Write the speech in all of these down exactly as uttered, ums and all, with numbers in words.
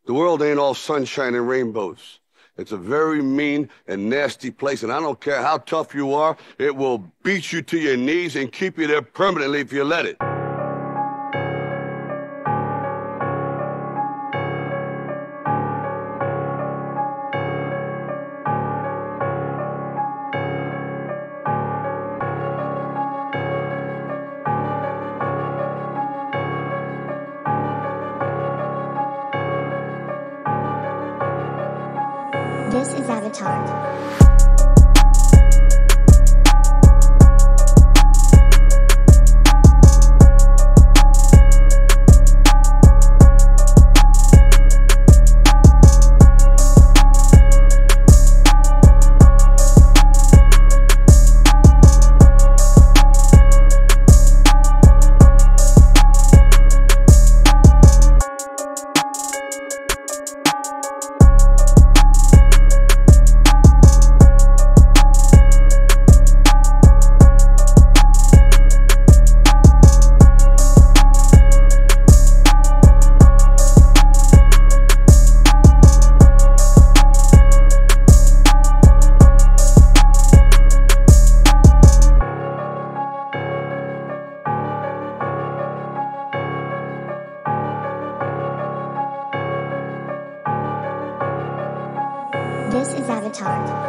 The world ain't all sunshine and rainbows. It's a very mean and nasty place, and I don't care how tough you are, it will beat you to your knees and keep you there permanently if you let it. This is Avatar. This is Avatar.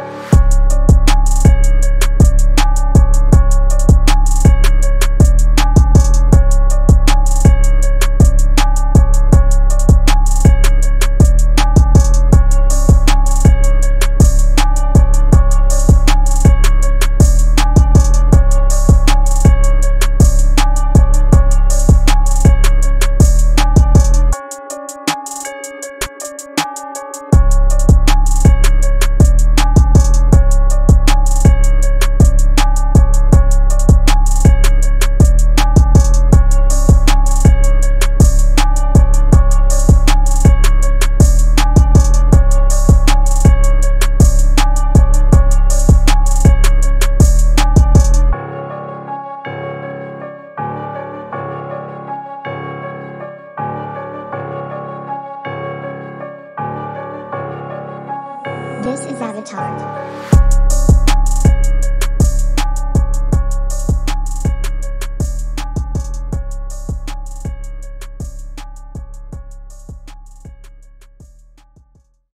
This is Avatar.